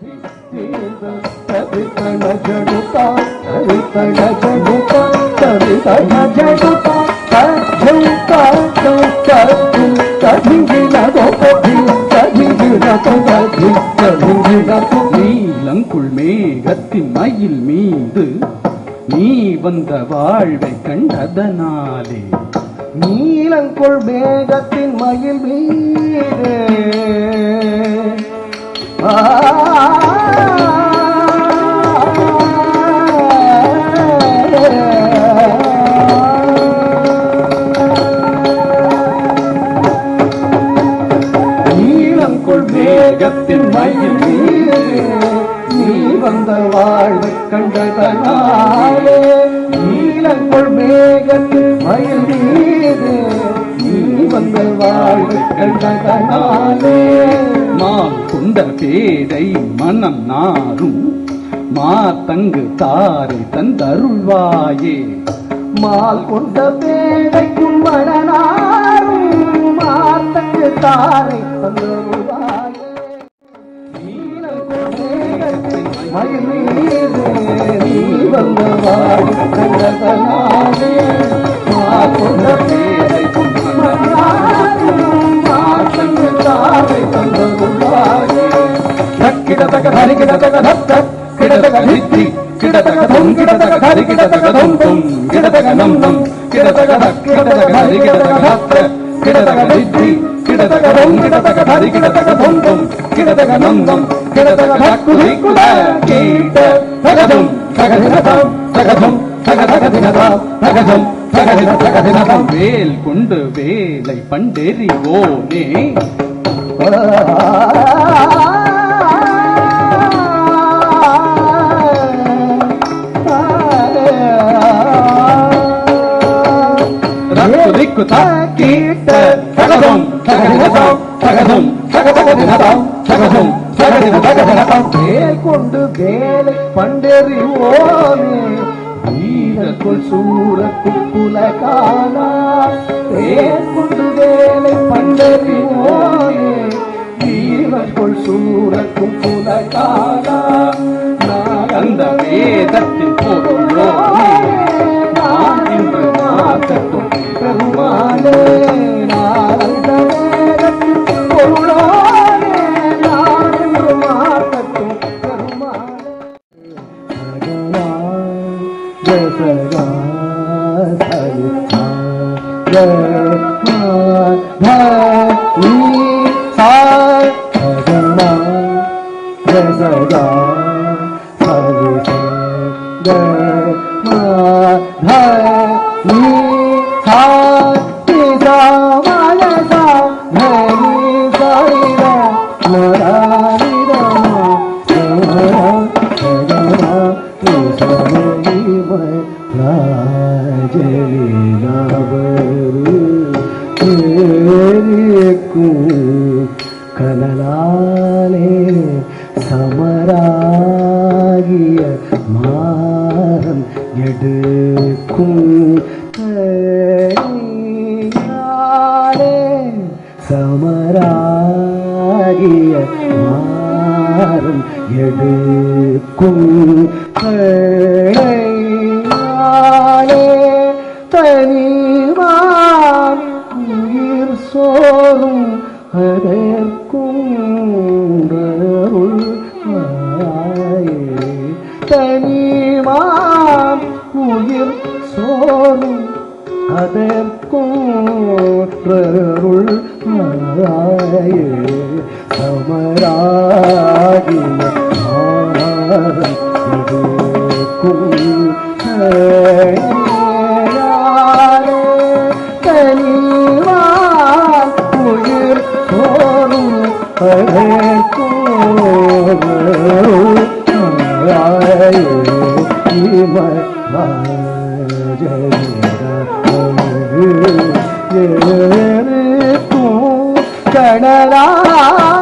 நீலங்குள் மேகத்தின் மயில் மீது நீ வந்த வாழ்வை கண்டதனாலே நீலங்குள் மேகத்தின் மயில் மீது நீலங்குள் மேகத்தின் மயில் மீது நீ வந்த வாழ்வை கண்டதனாலே நீலங்குள் மேகத்தின் மயில் மீது நீ வந்த வாழ்வை கண்டதனாலே மால் கொண்ட பேரை மனம் நாரும் மாத்தங்கு தாரை தந்தருள்வாயே மால் கொண்ட பேரைக்கும் மனநாரும் மாத்தங்கு தாரை தந்தருள்வாயே மயில் மீது நீ வந்த வாழ்வை கண்டதனாலே மால் கொண்ட பேரைக்கும் மனநாரும் மாத்தங்கு தாரை தந்தருள்வாயே கிடதக ஹரி கிடதக தத்த கிடதக நித்தி கிடதக தொம் கிடதக ஹரி கிடதக தொம் தொம் கிடதக நம் நம் கிடதக கிடதக ஹரி கிடதக தத்த கிடதக நித்தி கிடதக தொம் கிடதக ஹரி கிடதக தொம் தொம் கிடதக நம் நம் கிடதக குதி குத கீட தகதம் தகதினதம் தகதம் தகதகதினதம் தகதம் தகதினதம் வேல் கொண்டு வேலை பண்டெறிவோனே ரிக்கு தீட்ட தகதம் தகதினதம் தகதம் தகதகதினதம் தகதம் தகதினதகதினதம் வேல் கொண்டு வேலை பண்டெறிவோனே வீரக்குள் சூரக்குள் குலகாலா வேல் கொண்டு வேலை பண்டெறிவோனே வீரக்குள் சூரக்குள் குலகாலா அந்த வேதத்தின் பொருளோனே நான் இன்று மாற்றட்டும் பெருமானே நாளந்த வேதத்தின் பொருளோனே நான் இன்று மாற்றட்டும் பெருமானே ஜசகா சரிதா ஜசகா கனலாலே சமராகிய மாறம் எடுக்கும் சமராகிய மாறம் எடுக்கும் தனிவான் உயிர் சோறும் அதற்கும் தனிவான் உயிர் சோறும் அதற்கோன்றருள் சமராகிய தனிவான் உயிர் சோறும் கடலா